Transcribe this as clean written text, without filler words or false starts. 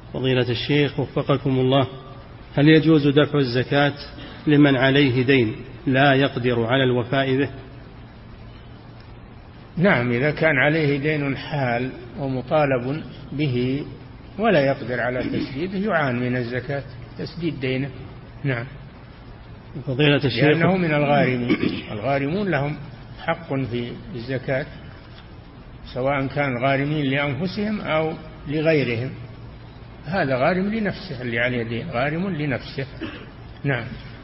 فضيلة الشيخ وفقكم الله، هل يجوز دفع الزكاة لمن عليه دين لا يقدر على الوفاء به؟ نعم، إذا كان عليه دين حال ومطالب به ولا يقدر على تسديده يعان من الزكاة تسديد دينه. نعم، فضيلة الشيخ، لأنه من الغارمين، الغارمون لهم حق في الزكاة، سواء كان غارمين لأنفسهم أو لغيرهم. هذا غارم لنفسه، اللي عليه دين غارم لنفسه. نعم.